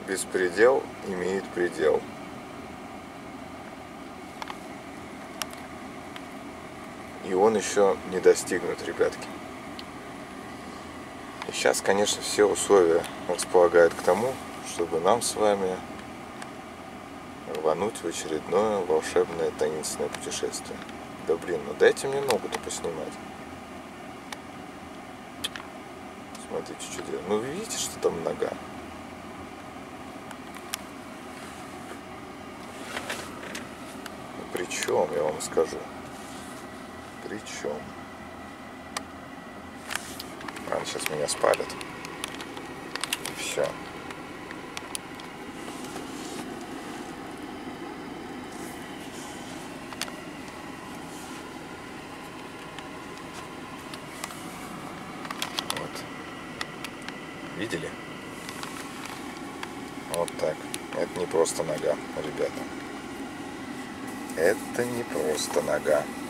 беспредел имеет предел. И он еще не достигнут, ребятки. И сейчас, конечно, все условия располагают к тому, чтобы нам с вами рвануть в очередное волшебное таинственное путешествие. Да блин, ну дайте мне ногу-то поснимать. Смотрите, что делать. Ну вы видите, что там нога? Ну, при чем, я вам скажу. При чем? Они сейчас меня спалят. И все. Вот. Видели? Вот так. Это не просто нога, ребята. Это не просто нога.